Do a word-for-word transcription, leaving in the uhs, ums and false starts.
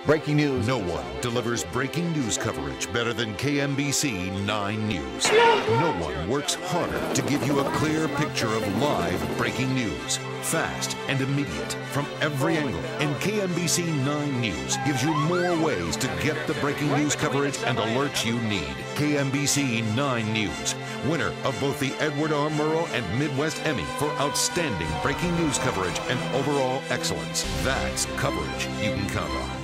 Breaking news. No one delivers breaking news coverage better than K M B C nine News. No one works harder to give you a clear picture of live breaking news, fast and immediate from every angle. And K M B C nine News gives you more ways to get the breaking news coverage and alerts you need. K M B C nine News, winner of both the Edward R. Murrow and Midwest Emmy for outstanding breaking news coverage and overall excellence. That's coverage you can count on.